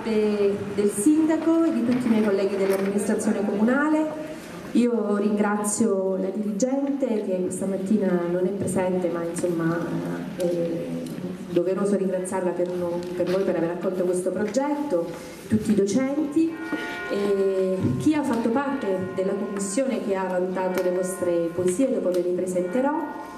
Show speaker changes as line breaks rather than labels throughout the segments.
parte del sindaco e di tutti i miei colleghi dell'amministrazione comunale. Io ringrazio la dirigente che questa mattina non è presente, ma insomma è doveroso ringraziarla per noi per aver accolto questo progetto, tutti i docenti, e chi ha fatto parte della commissione che ha valutato le vostre poesie, dopo ve le presenterò.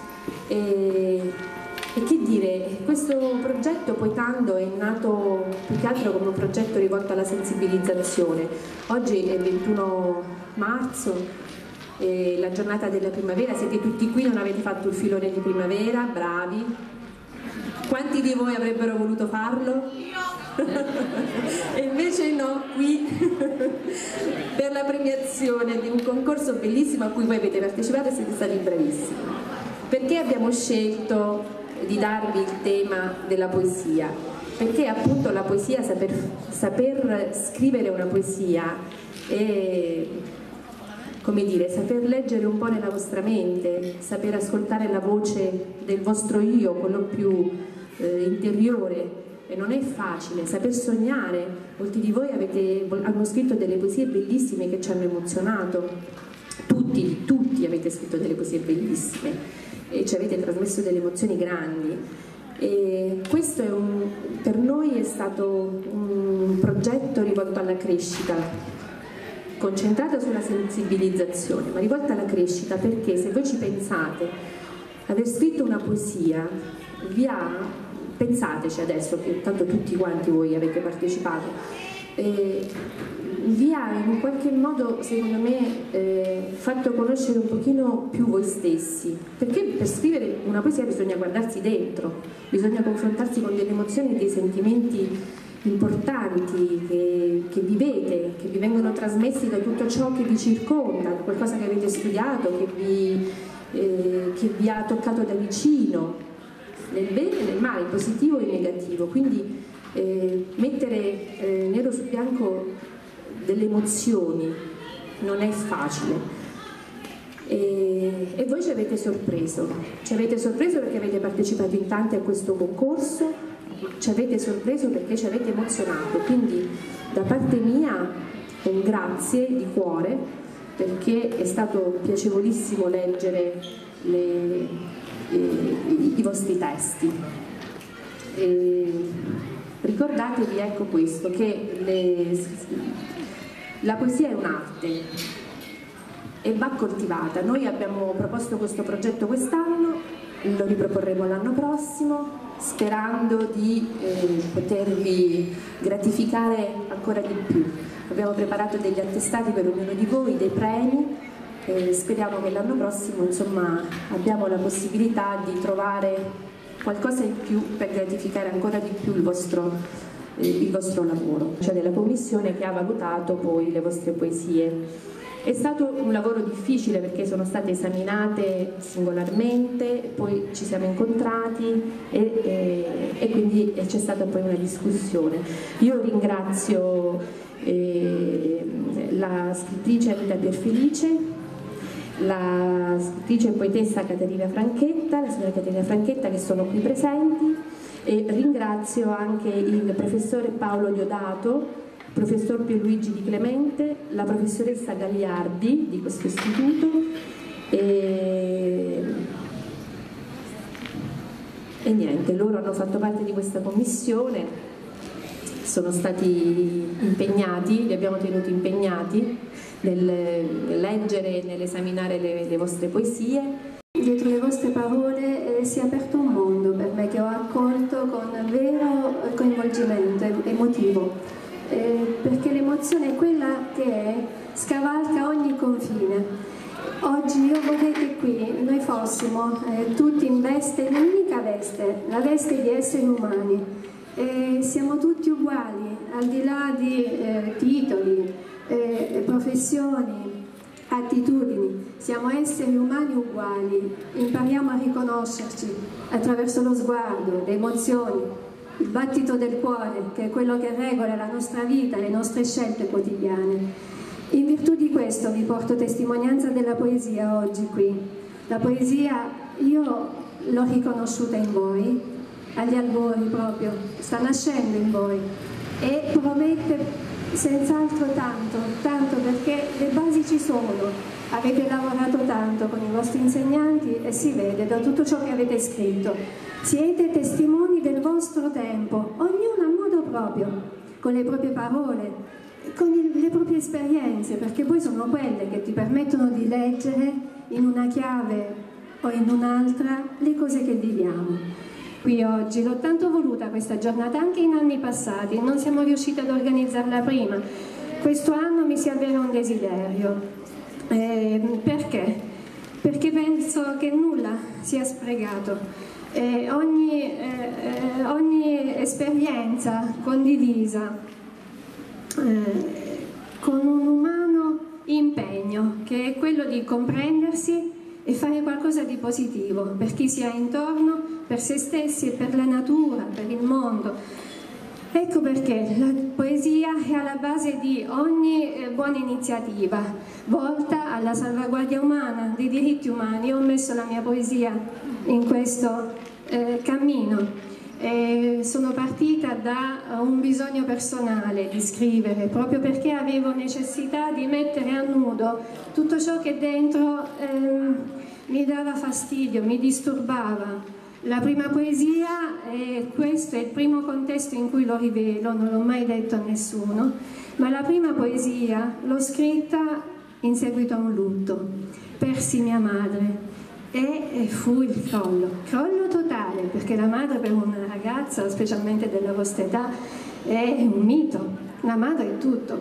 E che dire, questo progetto Poetando è nato più che altro come un progetto rivolto alla sensibilizzazione. Oggi è il 21 marzo, è la giornata della primavera, siete tutti qui, non avete fatto il filone di primavera, bravi. Quanti di voi avrebbero voluto farlo? E invece no, qui per la premiazione di un concorso bellissimo a cui voi avete partecipato e siete stati bravissimi. Perché abbiamo scelto di darvi il tema della poesia? Perché appunto la poesia, saper scrivere una poesia e, come dire, saper leggere un po' nella vostra mente, saper ascoltare la voce del vostro io, quello più interiore, e non è facile. Saper sognare, molti di voi hanno scritto delle poesie bellissime che ci hanno emozionato, tutti avete scritto delle poesie bellissime e ci avete trasmesso delle emozioni grandi, e questo per noi è stato un progetto rivolto alla crescita, concentrato sulla sensibilizzazione, ma rivolto alla crescita, perché se voi ci pensate, aver scritto una poesia pensateci adesso che tanto tutti quanti voi avete partecipato, vi ha in un qualche modo, secondo me, fatto conoscere un pochino più voi stessi, perché per scrivere una poesia bisogna guardarsi dentro, bisogna confrontarsi con delle emozioni e dei sentimenti importanti che vivete, che vi vengono trasmessi da tutto ciò che vi circonda, da qualcosa che avete studiato, che vi ha toccato da vicino, nel bene e nel male, in positivo e in negativo. Quindi mettere nero su bianco delle emozioni non è facile, e voi ci avete sorpreso perché avete partecipato in tanti a questo concorso, ci avete sorpreso perché ci avete emozionato, quindi da parte mia un grazie di cuore, perché è stato piacevolissimo leggere i vostri testi. Ricordatevi, ecco questo, che la poesia è un'arte e va coltivata. Noi abbiamo proposto questo progetto quest'anno, lo riproporremo l'anno prossimo, sperando di potervi gratificare ancora di più. Abbiamo preparato degli attestati per ognuno di voi, dei premi, speriamo che l'anno prossimo, insomma, abbiamo la possibilità di trovare qualcosa in più per gratificare ancora di più il vostro lavoro, cioè della commissione che ha valutato poi le vostre poesie. È stato un lavoro difficile perché sono state esaminate singolarmente, poi ci siamo incontrati e quindi c'è stata poi una discussione. Io ringrazio la scrittrice Anita Pierfelice, la scrittrice e poetessa Caterina Franchetta, la signora Caterina Franchetta, che sono qui presenti, e ringrazio anche il professore Paolo Diodato, il professor Pierluigi Di Clemente, la professoressa Gagliardi di questo istituto e niente, loro hanno fatto parte di questa commissione, sono stati impegnati, li abbiamo tenuti impegnati nel leggere e nell'esaminare le vostre poesie.
Dietro le vostre parole si è aperto un mondo per me che ho accolto con vero coinvolgimento emotivo, perché l'emozione è quella che scavalca ogni confine. Oggi io vorrei che qui noi fossimo tutti in veste, l'unica veste, la veste di esseri umani. Siamo tutti uguali, al di là di titoli, professioni, attitudini, siamo esseri umani uguali, impariamo a riconoscerci attraverso lo sguardo, le emozioni, il battito del cuore, che è quello che regola la nostra vita, le nostre scelte quotidiane. In virtù di questo vi porto testimonianza della poesia oggi qui. La poesia io l'ho riconosciuta in voi, agli albori proprio, sta nascendo in voi, e prometto Senz'altro tanto perché le basi ci sono. Avete lavorato tanto con i vostri insegnanti e si vede da tutto ciò che avete scritto. Siete testimoni del vostro tempo, ognuno a modo proprio, con le proprie parole, con le proprie esperienze, perché poi sono quelle che ti permettono di leggere in una chiave o in un'altra le cose che viviamo. Qui oggi l'ho tanto voluta questa giornata, anche in anni passati, non siamo riusciti ad organizzarla prima. Questo anno mi si avvera un desiderio. Perché? Perché penso che nulla sia sprecato. Ogni esperienza condivisa con un umano impegno, che è quello di comprendersi e fare qualcosa di positivo per chi si ha intorno, per se stessi e per la natura, per il mondo. Ecco perché la poesia è alla base di ogni buona iniziativa volta alla salvaguardia umana, dei diritti umani. Io ho messo la mia poesia in questo cammino. Sono partita da un bisogno personale di scrivere, proprio perché avevo necessità di mettere a nudo tutto ciò che dentro mi dava fastidio, mi disturbava. La prima poesia, questo è il primo contesto in cui lo rivelo, non l'ho mai detto a nessuno, ma la prima poesia l'ho scritta in seguito a un lutto. Persi mia madre e fu il crollo totale, perché la madre per una ragazza, specialmente della vostra età, è un mito, la madre è tutto.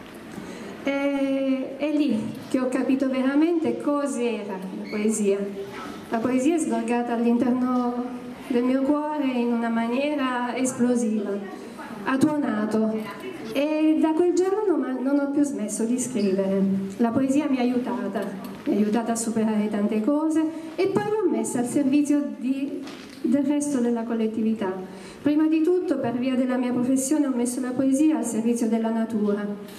È lì che ho capito veramente cos'era la poesia. La poesia è sgorgata all'interno del mio cuore in una maniera esplosiva, ha tuonato, e da quel giorno non ho più smesso di scrivere. La poesia mi ha aiutata a superare tante cose e poi l'ho messa al servizio del resto della collettività. Prima di tutto, per via della mia professione, ho messo la poesia al servizio della natura.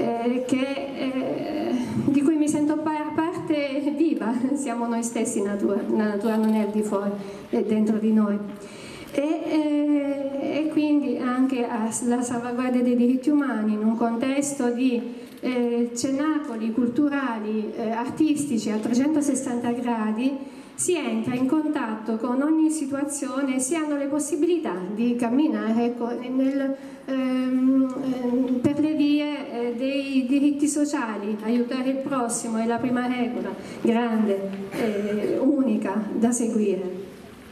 Di cui mi sento parte viva, siamo noi stessi natura, la natura non è al di fuori, è dentro di noi. E quindi anche alla salvaguardia dei diritti umani in un contesto di cenacoli culturali, artistici a 360 gradi, si entra in contatto con ogni situazione, si hanno le possibilità di camminare per le vie dei diritti sociali. Aiutare il prossimo è la prima regola, grande, unica, da seguire.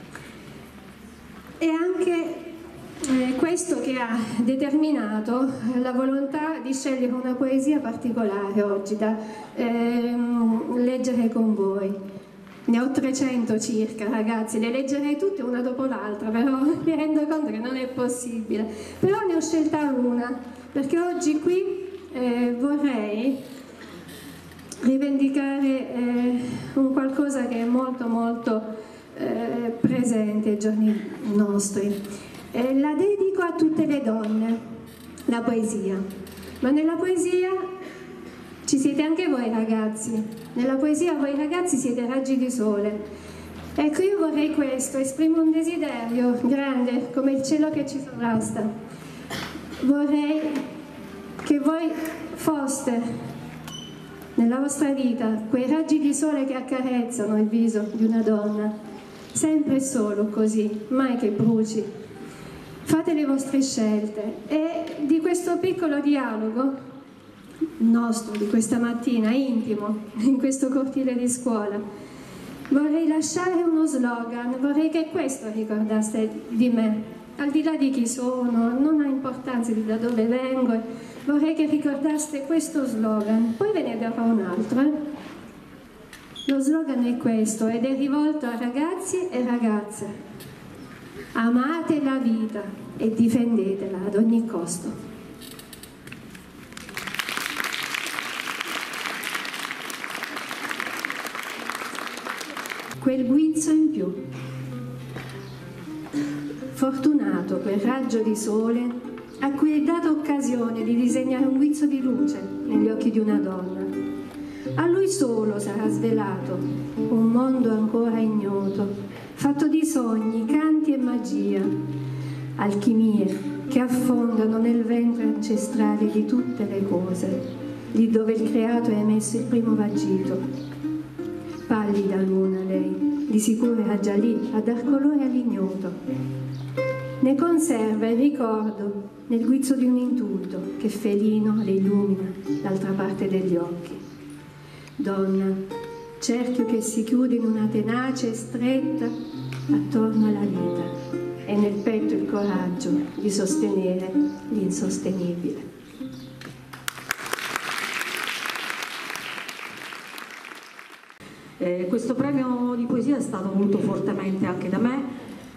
E anche questo che ha determinato la volontà di scegliere una poesia particolare oggi da leggere con voi. Ne ho 300 circa, ragazzi, le leggerei tutte una dopo l'altra, però mi rendo conto che non è possibile. Però ne ho scelta una, perché oggi qui vorrei rivendicare un qualcosa che è molto molto presente ai giorni nostri. La dedico a tutte le donne, la poesia. Ma nella poesia ci siete anche voi, ragazzi. Nella poesia voi ragazzi siete raggi di sole. Ecco, io vorrei questo, esprimo un desiderio grande come il cielo che ci sovrasta. Vorrei che voi foste nella vostra vita quei raggi di sole che accarezzano il viso di una donna, sempre e solo così, mai che bruci. Fate le vostre scelte e di questo piccolo dialogo nostro di questa mattina, intimo, in questo cortile di scuola, vorrei lasciare uno slogan, vorrei che questo ricordaste di me, al di là di chi sono, non ha importanza di da dove vengo, vorrei che ricordaste questo slogan, poi ve ne darò un altro. Lo slogan è questo ed è rivolto a ragazzi e ragazze: amate la vita e difendetela ad ogni costo. Quel guizzo in più, fortunato quel raggio di sole a cui è data occasione di disegnare un guizzo di luce negli occhi di una donna. A lui solo sarà svelato un mondo ancora ignoto, fatto di sogni, canti e magia, alchimie che che affondano nel ventre ancestrale di tutte le cose, lì dove il creato ha emesso il primo vagito. Pallida luna lei, di sicuro era già lì a dar colore all'ignoto. Ne conserva il ricordo nel guizzo di un intuito che felino le illumina l'altra parte degli occhi. Donna, cerchio che si chiude in una tenace stretta attorno alla vita e nel petto il coraggio di sostenere l'insostenibile.
Questo premio di poesia è stato voluto fortemente anche da me,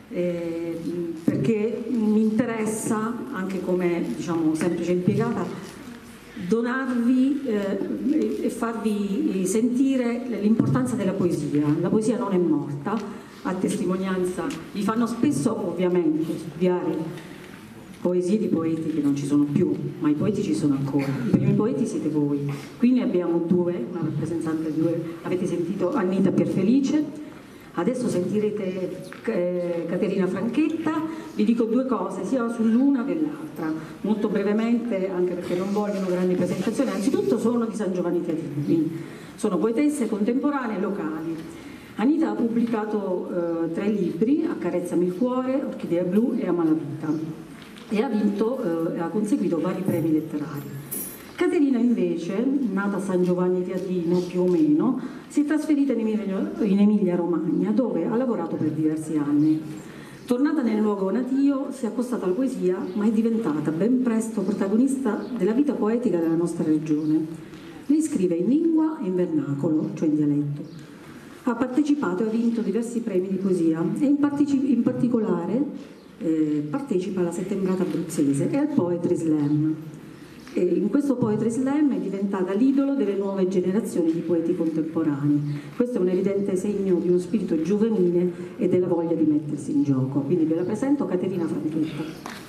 perché mi interessa, anche come semplice impiegata, donarvi e farvi sentire l'importanza della poesia. La poesia non è morta, a testimonianza, vi fanno spesso ovviamente studiare poesie di poeti che non ci sono più, ma i poeti ci sono ancora. I primi poeti siete voi. Qui ne abbiamo due, una rappresentante di due, avete sentito Annita Pierfelice, adesso sentirete Caterina Franchetta. Vi dico due cose sia sull'una che l'altra, molto brevemente, anche perché non vogliono grandi presentazioni. Anzitutto sono di San Giovanni Teatino, quindi sono poetesse contemporanee locali. Anita ha pubblicato 3 libri, Accarezzami il cuore, Orchidea blu e Amalavita, e ha conseguito vari premi letterari. Caterina invece, nata a San Giovanni Teatino più o meno, si è trasferita in Emilia-Romagna, dove ha lavorato per diversi anni. Tornata nel luogo natio, si è accostata alla poesia, ma è diventata ben presto protagonista della vita poetica della nostra regione. Lei scrive in lingua e in vernacolo, cioè in dialetto. Ha partecipato e ha vinto diversi premi di poesia e in particolare partecipa alla settembrata abruzzese e al Poetry Slam. E in questo Poetry Slam è diventata l'idolo delle nuove generazioni di poeti contemporanei. Questo è un evidente segno di uno spirito giovanile e della voglia di mettersi in gioco. Quindi ve la presento, Caterina Franchetta.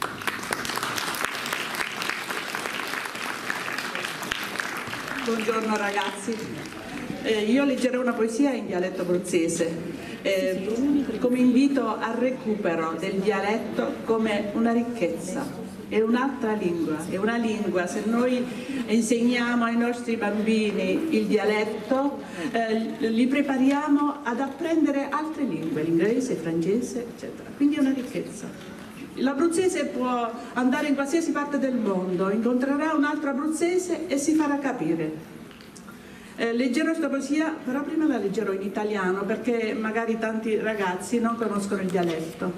Buongiorno ragazzi, io leggerò una poesia in dialetto abruzzese. Come invito al recupero del dialetto come una ricchezza, è un'altra lingua, è una lingua. Se noi insegniamo ai nostri bambini il dialetto, li prepariamo ad apprendere altre lingue, l'inglese, il francese, eccetera. Quindi è una ricchezza. L'abruzzese può andare in qualsiasi parte del mondo, incontrerà un altro abruzzese e si farà capire. Leggerò questa poesia, però prima la leggerò in italiano perché magari tanti ragazzi non conoscono il dialetto.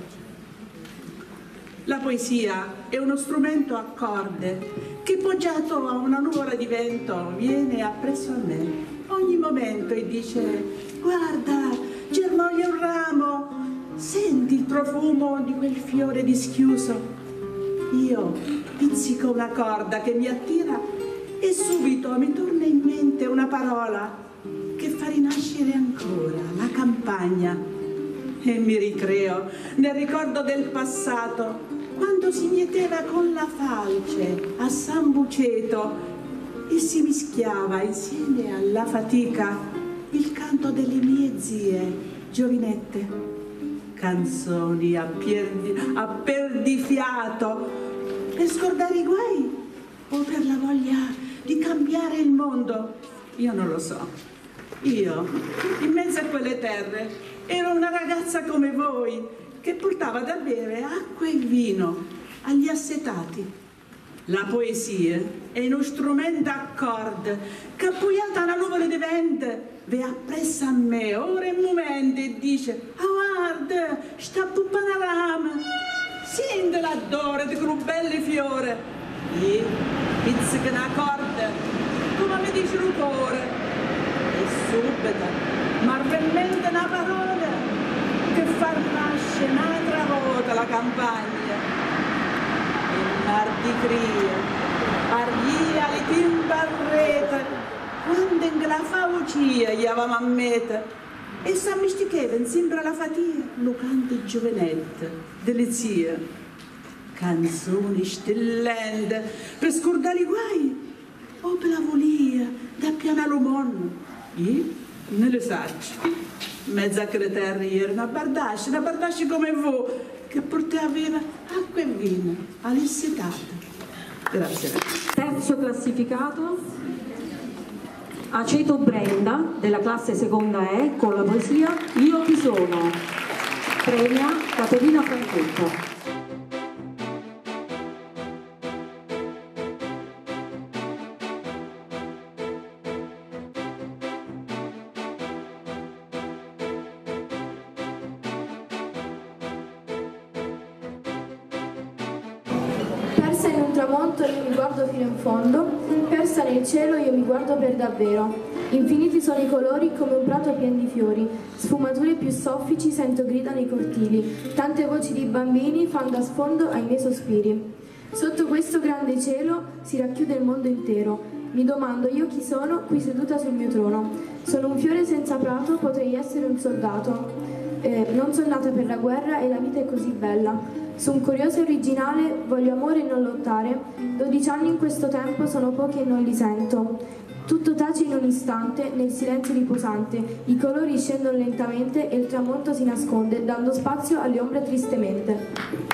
La poesia è uno strumento a corde che poggiato a una nuvola di vento viene appresso a me ogni momento e dice: guarda, germoglia un ramo, senti il profumo di quel fiore dischiuso. Io pizzico una corda che mi attira e subito mi torna in mente una parola che fa rinascere ancora la campagna e mi ricreo nel ricordo del passato, quando si mieteva con la falce a San Buceto e si mischiava insieme alla fatica il canto delle mie zie giovinette, canzoni a perdifiato per scordare i guai o per la voglia di cambiare il mondo. Io non lo so. Io, in mezzo a quelle terre, ero una ragazza come voi che portava da bere acqua e vino agli assetati. La poesia è uno strumento a corde che appoggiata a una nuvola di vento ve appressa a me ora e momento e dice: ah, guarda, sta pu panorama, senti l'odore di quel bello fiore. E pizzica una corda, come mi dice il cuore, e subito marvellmente una parola che fa nascere un'altra volta la campagna. Il mar di cria, argia le timbarrete, quando in la faucia gli avevamo a meta, e s'ammisticheva insieme alla fatica, lo canto giovanette, delle zie. Canzoni stellende per scordare i guai o per la volia da piana l'uomo. Io non lo saccio. Mezzo a quelle terre ieri una bardascia come voi che porterà via acqua e vino all'Issitate. Grazie.
Terzo classificato, Aceto Brenda, della classe seconda E, con la poesia Io chi sono. Premia Caterina Franchetto.
Persa in un tramonto io mi guardo fino in fondo, persa nel cielo io mi guardo per davvero. Infiniti sono i colori come un prato pieno di fiori, sfumature più soffici sento grida nei cortili, tante voci di bambini fanno da sfondo ai miei sospiri. Sotto questo grande cielo si racchiude il mondo intero, mi domando io chi sono qui seduta sul mio trono. Sono un fiore senza prato, potrei essere un soldato. Non sono nata per la guerra e la vita è così bella. Sono curiosa e originale, voglio amore e non lottare. 12 anni in questo tempo sono pochi e non li sento. Tutto tace in un istante, nel silenzio riposante. I colori scendono lentamente e il tramonto si nasconde, dando spazio alle ombre tristemente.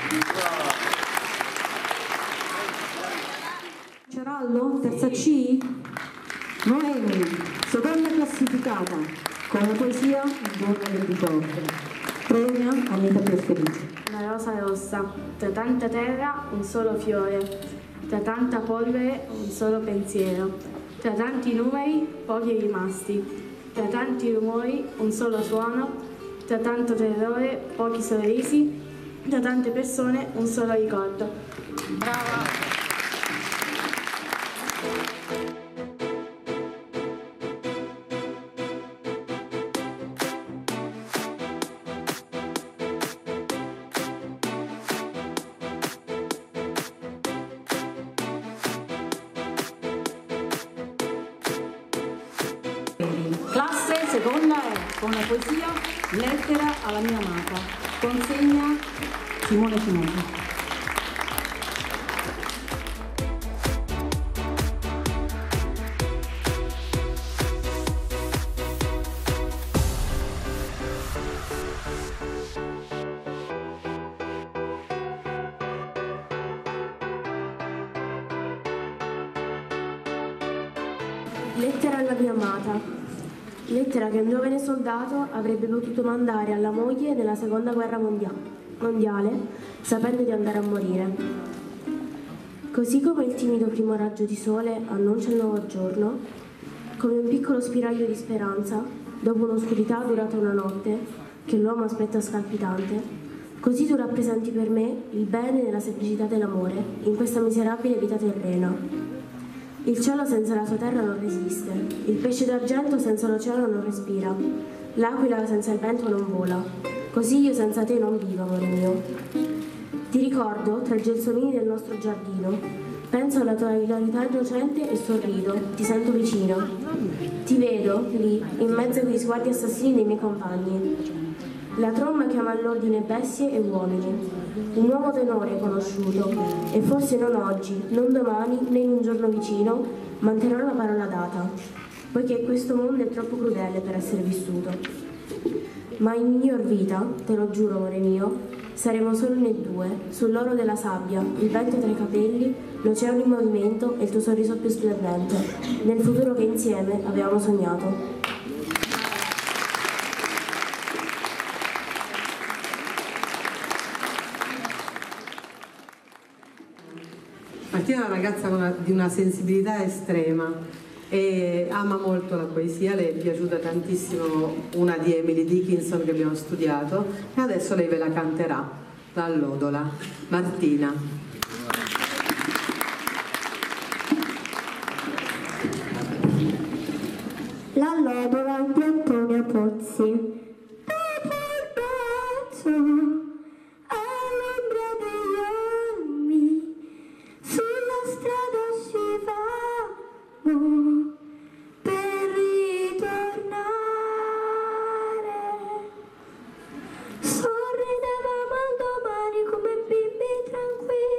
Cerallo, terza C. Noemi, seconda classificata, con la poesia Il giorno del ricordo. Premia Anita Pierfelice.
Una rosa rossa, tra tanta terra un solo fiore, tra tanta polvere un solo pensiero, tra tanti numeri pochi rimasti, tra tanti rumori un solo suono, tra tanto terrore pochi sorrisi, tra tante persone un solo ricordo. Brava!
Classe seconda E, con la poesia Lettera alla mia amata. Consegna Simone Finoti.
Lettera alla mia amata. Lettera che un giovane soldato avrebbe potuto mandare alla moglie nella seconda guerra mondiale, sapendo di andare a morire. Così come il timido primo raggio di sole annuncia il nuovo giorno, come un piccolo spiraglio di speranza, dopo un'oscurità durata una notte, che l'uomo aspetta scalpitante, così tu rappresenti per me il bene nella semplicità dell'amore, in questa miserabile vita terrena. Il cielo senza la sua terra non resiste, il pesce d'argento senza l'oceano non respira, l'aquila senza il vento non vola, così io senza te non vivo, amore mio. Ti ricordo tra i gelsomini del nostro giardino, penso alla tua ilarità innocente e sorrido, ti sento vicino. Ti vedo lì, in mezzo agli sguardi assassini dei miei compagni. La tromba chiama all'ordine bestie e uomini. Un nuovo tenore conosciuto, e forse non oggi, non domani, né in un giorno vicino, manterrò la parola data, poiché questo mondo è troppo crudele per essere vissuto. Ma in miglior vita, te lo giuro, amore mio, saremo solo noi due, sull'oro della sabbia, il vento tra i capelli, l'oceano in movimento e il tuo sorriso più splendente, nel futuro che insieme avevamo sognato.
Martina è una ragazza di una sensibilità estrema e ama molto la poesia, le è piaciuta tantissimo una di Emily Dickinson che abbiamo studiato e adesso lei ve la canterà, l'Allodola. Martina.
L'Allodola di Antonia Pozzi. Dopo il bacio all'ombra degli olmi, sulla strada scivavo per ritornare. Sorridevamo al domani come bimbi tranquilli.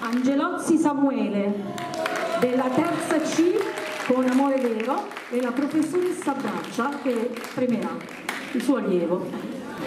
Angelozzi Samuele della terza C con Amore Vero e la professoressa Braccia che premierà il suo allievo.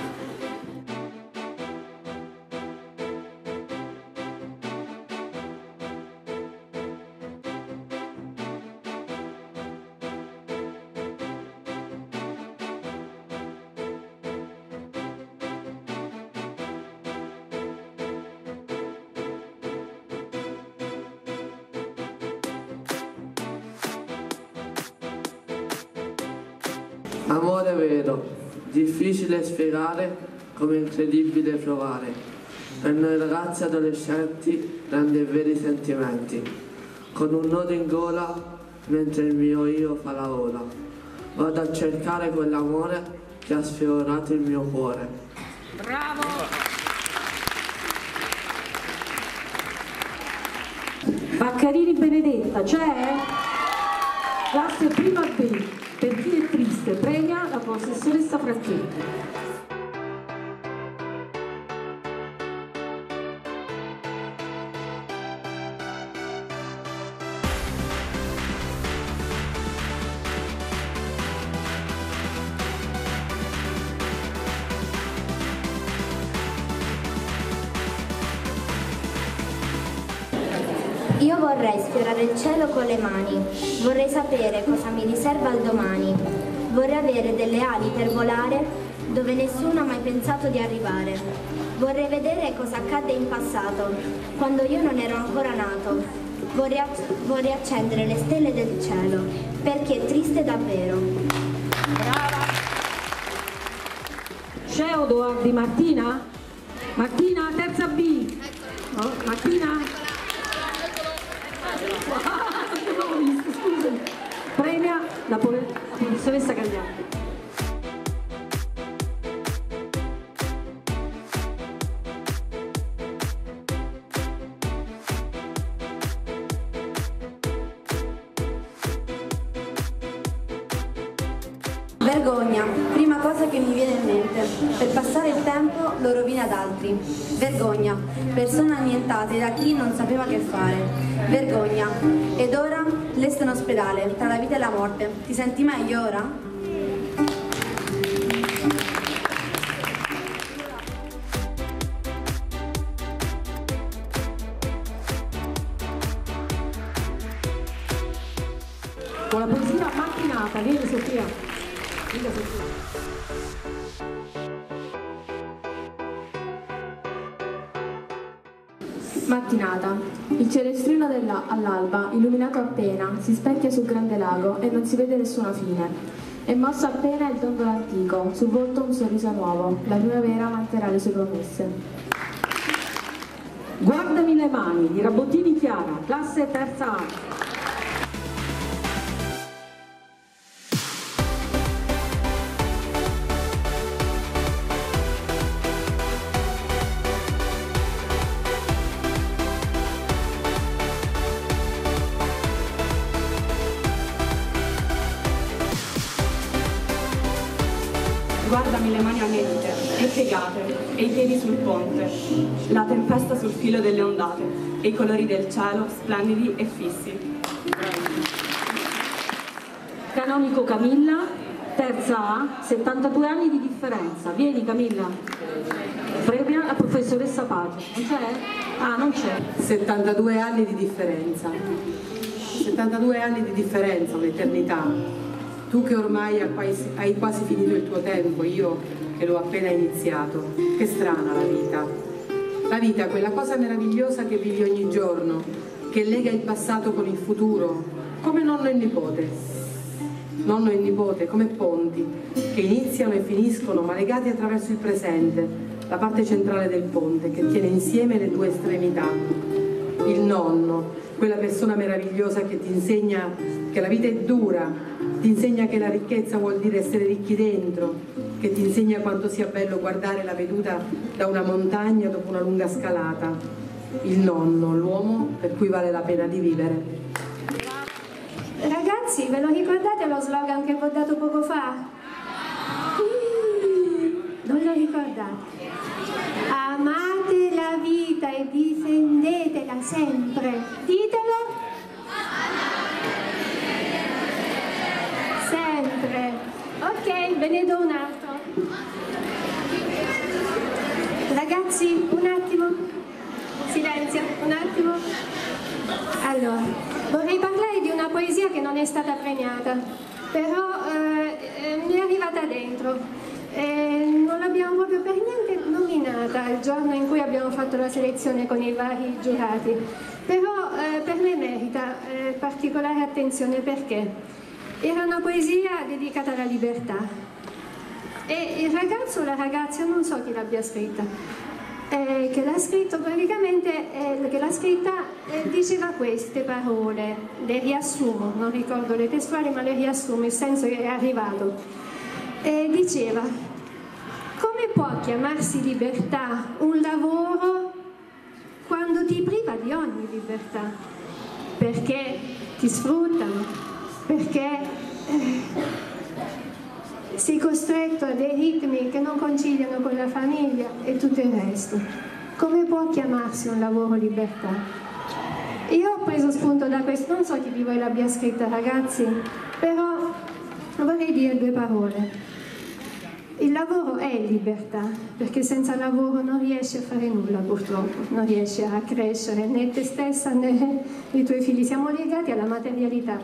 Amore vero, difficile spiegare come incredibile provare. Per noi ragazzi adolescenti rende i veri sentimenti, con un nodo in gola mentre il mio io fa la ola. Vado a cercare quell'amore che ha sfiorato il mio cuore.
Bravo! Baccarini Benedetta, c'è? Classe prima B. Per chi è triste premia la professoressa Franchetti.
Io vorrei sfiorare il cielo con le mani, vorrei sapere cosa mi riserva il domani, vorrei avere delle ali per volare dove nessuno ha mai pensato di arrivare, vorrei vedere cosa accadde in passato, quando io non ero ancora nato, vorrei accendere le stelle del cielo, perché è triste davvero.
Brava! C'è Odoardi Martina? Martina, terza B. Oh, Martina? Scusami. Premia la professoressa Gagliardi.
Vergogna, prima cosa che mi viene in mente. Per passare il tempo lo rovina ad altri. Vergogna, persone annientate da chi non sapeva che fare. Vergogna, ed ora lei sta in ospedale, tra la vita e la morte. Ti senti meglio ora?
Con la poesia mattinata, vieni Sofia. Vieni Sofia.
Mattinata. Il cielestrino all'alba, illuminato appena, si specchia sul grande lago e non si vede nessuna fine. È mosso appena il dondolo antico, sul volto un sorriso nuovo, la primavera manterrà le sue promesse.
Guardami le mani di Rabottini Chiara, classe terza A.
Guardami le mani anelite e piegate e i piedi sul ponte, la tempesta sul filo delle ondate e i colori del cielo splendidi e fissi.
Canonico Camilla, terza A, 72 anni di differenza. Vieni Camilla. Premia la professoressa Pace. Non c'è? Ah, non c'è.
72 anni di differenza. 72 anni di differenza, un'eternità. Tu che ormai hai quasi finito il tuo tempo, io che l'ho appena iniziato. Che strana la vita. La vita è quella cosa meravigliosa che vivi ogni giorno, che lega il passato con il futuro, come nonno e nipote. Nonno e nipote come ponti, che iniziano e finiscono, ma legati attraverso il presente, la parte centrale del ponte, che tiene insieme le due estremità. Il nonno, quella persona meravigliosa che ti insegna che la vita è dura, ti insegna che la ricchezza vuol dire essere ricchi dentro, che ti insegna quanto sia bello guardare la veduta da una montagna dopo una lunga scalata. Il nonno, l'uomo per cui vale la pena di vivere.
Ragazzi, ve lo ricordate lo slogan che vi ho dato poco fa? Non lo ricordate? Amate la vita e difendetela sempre. Ditelo. Sempre. Ok, ve ne do un altro. Ragazzi, un attimo. Silenzio, un attimo. Allora, vorrei parlare di una poesia che non è stata premiata, però mi è arrivata dentro. Non l'abbiamo proprio per niente nominata il giorno in cui abbiamo fatto la selezione con i vari giurati, però per me merita particolare attenzione perché era una poesia dedicata alla libertà e il ragazzo o la ragazza, non so chi l'abbia scritta, che l'ha scritto praticamente, che l'ha scritta diceva queste parole, le riassumo, non ricordo le testuali ma le riassumo, il senso che è arrivato. Diceva: come può chiamarsi libertà un lavoro quando ti priva di ogni libertà? Perché ti sfruttano, perché sei costretto a dei ritmi che non conciliano con la famiglia e tutto il resto. Come può chiamarsi un lavoro libertà? Io ho preso spunto da questo, non so chi di voi l'abbia scritta, ragazzi, però vorrei dire due parole. Il lavoro è libertà, perché senza lavoro non riesci a fare nulla purtroppo, non riesci a crescere né te stessa né i tuoi figli, siamo legati alla materialità.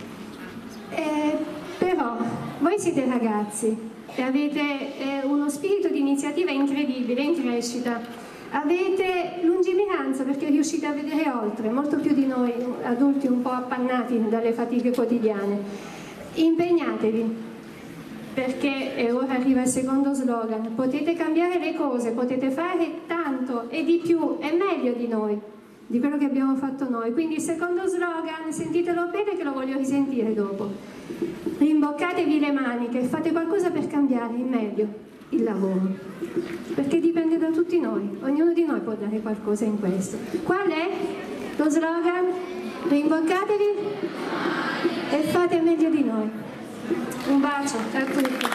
Però voi siete ragazzi e avete uno spirito di iniziativa incredibile, in crescita, avete lungimiranza perché riuscite a vedere oltre, molto più di noi adulti un po' appannati dalle fatiche quotidiane. Impegnatevi, perché ora arriva il secondo slogan: potete cambiare le cose, potete fare tanto e di più e meglio di noi, di quello che abbiamo fatto noi. Quindi il secondo slogan, sentitelo bene che lo voglio risentire dopo: rimboccatevi le maniche e fate qualcosa per cambiare in meglio il lavoro, perché dipende da tutti noi, ognuno di noi può dare qualcosa in questo. Qual è lo slogan? Rimboccatevi e fate meglio di noi. Un bacio a tutti.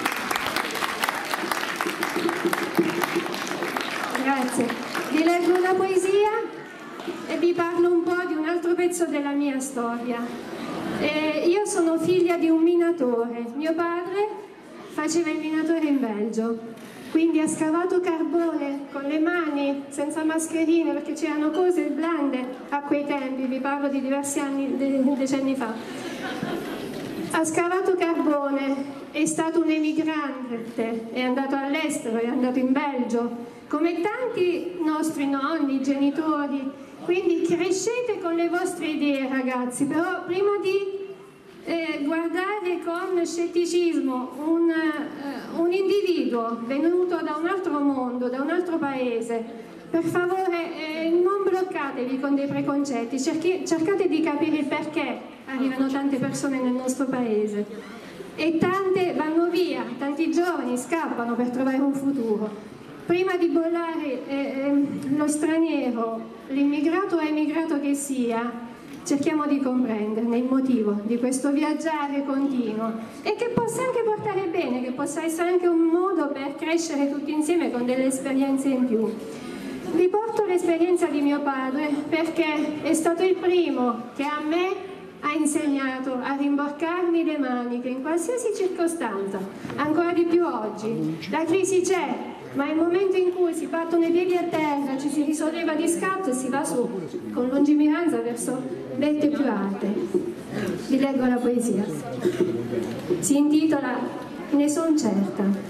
Grazie. Vi leggo una poesia e vi parlo un po' di un altro pezzo della mia storia. Io sono figlia di un minatore. Mio padre faceva il minatore in Belgio, quindi ha scavato carbone con le mani, senza mascherine, perché c'erano cose blande a quei tempi, vi parlo di diversi anni, decenni fa. Ha scavato carbone, è stato un emigrante, è andato all'estero, è andato in Belgio, come tanti nostri nonni, genitori. Quindi crescete con le vostre idee, ragazzi, però prima di guardare con scetticismo un individuo venuto da un altro mondo, da un altro paese, per favore non bloccatevi con dei preconcetti, cercate di capire il perché arrivano tante persone nel nostro paese e tante vanno via, tanti giovani scappano per trovare un futuro. Prima di bollare lo straniero, l'immigrato o emigrato che sia, cerchiamo di comprenderne il motivo di questo viaggiare continuo e che possa anche portare bene, che possa essere anche un modo per crescere tutti insieme con delle esperienze in più. Vi porto l'esperienza di mio padre perché è stato il primo che a me ha insegnato a rimboccarmi le maniche in qualsiasi circostanza, ancora di più oggi. La crisi c'è, ma il momento in cui si battono i piedi a terra, ci si risolleva di scatto e si va su con lungimiranza verso vette più alte. Vi leggo la poesia. Si intitola Ne son certa.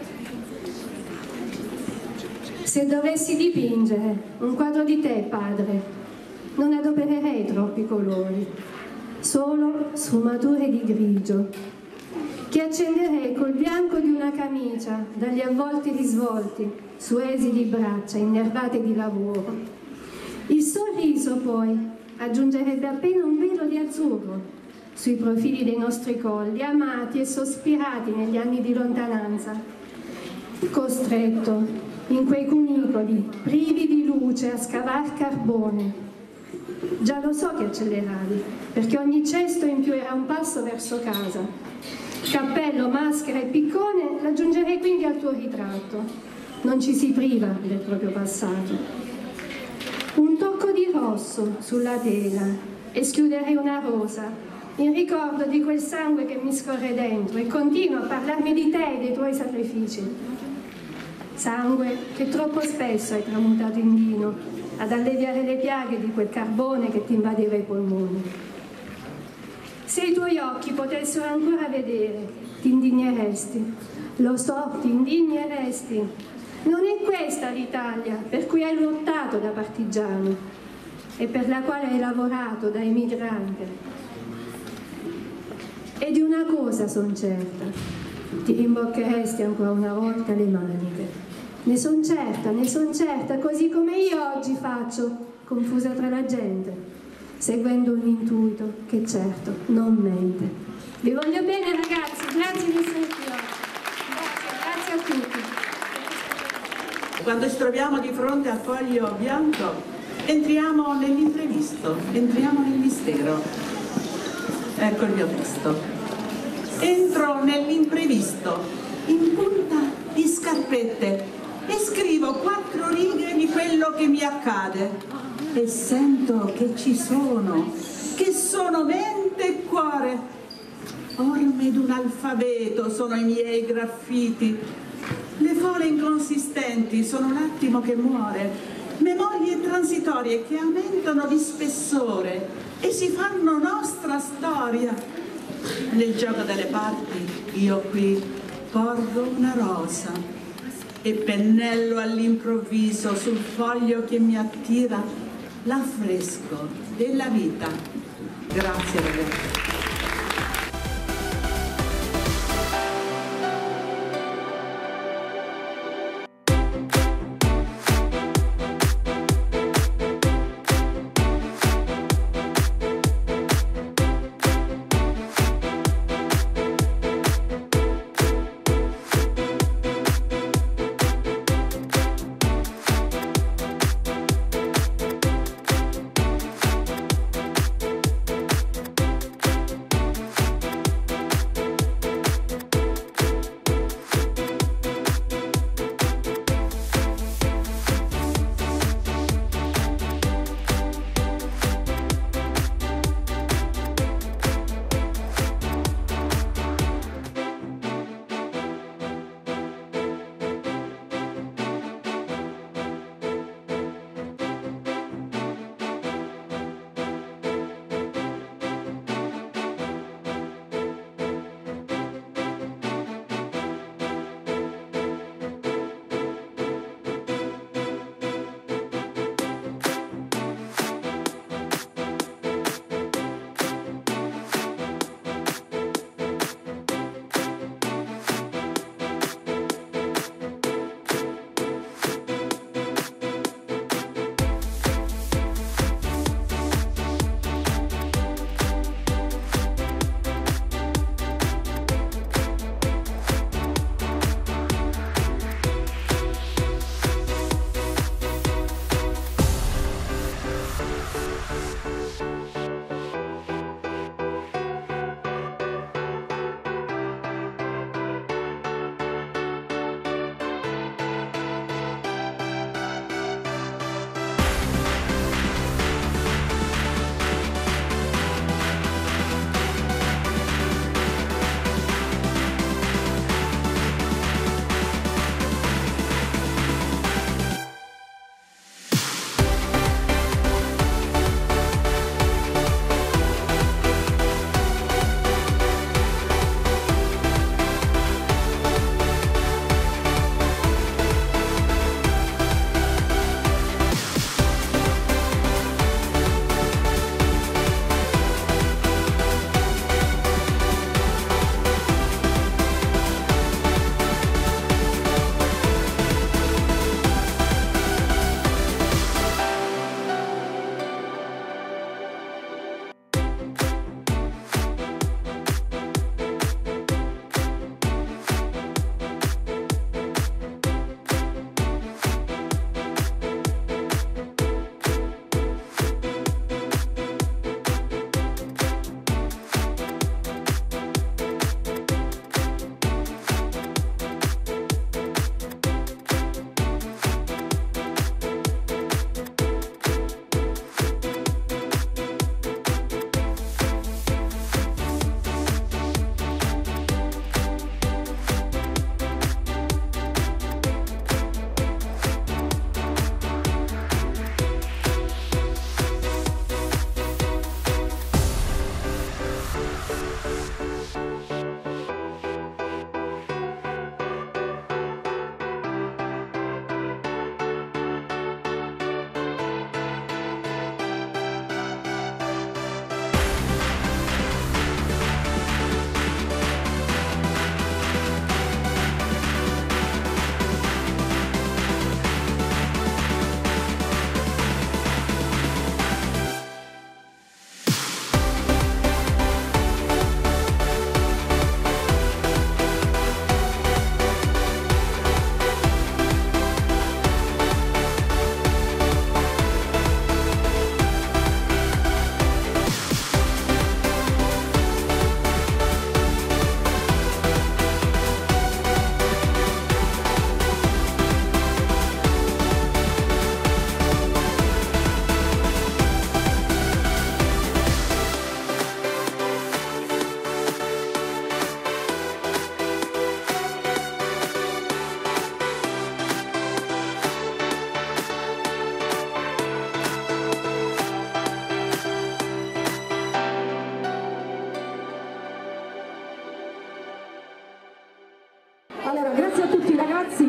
Se dovessi dipingere un quadro di te, padre, non adopererei troppi colori, solo sfumature di grigio, che accenderei col bianco di una camicia dagli avvolti risvolti su esili braccia innervate di lavoro. Il sorriso poi aggiungerebbe appena un velo di azzurro sui profili dei nostri colli, amati e sospirati negli anni di lontananza, costretto in quei cunicoli privi di luce a scavar carbone. Già lo so che acceleravi, perché ogni cesto in più era un passo verso casa. Cappello, maschera e piccone l'aggiungerei quindi al tuo ritratto. Non ci si priva del proprio passato. Un tocco di rosso sulla tela e schiuderei una rosa, in ricordo di quel sangue che mi scorre dentro e continua a parlarmi di te e dei tuoi sacrifici. Sangue che troppo spesso hai tramutato in vino ad alleviare le piaghe di quel carbone che ti invadeva i polmoni. Se i tuoi occhi potessero ancora vedere, ti indigneresti. Lo so, ti indigneresti. Non è questa l'Italia per cui hai lottato da partigiano e per la quale hai lavorato da emigrante. E di una cosa son certa, ti rimboccheresti ancora una volta le maniche. Ne son certa, così come io oggi faccio, confusa tra la gente, seguendo un intuito che certo non mente. Vi voglio bene ragazzi, grazie di essere qui oggi. Grazie a tutti.
Quando ci troviamo di fronte al foglio bianco, entriamo nell'imprevisto, entriamo nel mistero. Ecco il mio testo. Entro nell'imprevisto, in punta di scarpette, e scrivo 4 righe di quello che mi accade. E sento che ci sono, che sono mente e cuore. Orme d'un alfabeto sono i miei graffiti. Le fole inconsistenti sono un attimo che muore, memorie transitorie che aumentano di spessore e si fanno nostra storia. Nel gioco delle parti io qui porgo una rosa e pennello all'improvviso sul foglio che mi attira l'affresco della vita. Grazie ragazzi.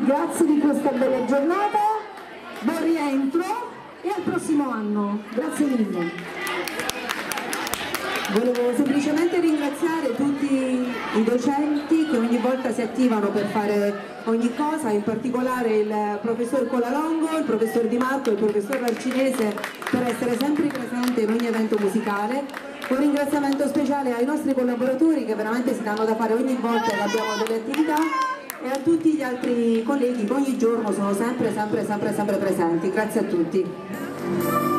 grazie di questa bella giornata, buon rientro e al prossimo anno. Grazie mille.
Volevo semplicemente ringraziare tutti i docenti che ogni volta si attivano per fare ogni cosa, in particolare il professor Colalongo, il professor Di Marco e il professor Arcinese per essere sempre presenti in ogni evento musicale. Un ringraziamento speciale ai nostri collaboratori che veramente si danno da fare ogni volta che abbiamo delle attività e a tutti gli altri colleghi che ogni giorno sono sempre presenti. Grazie a tutti.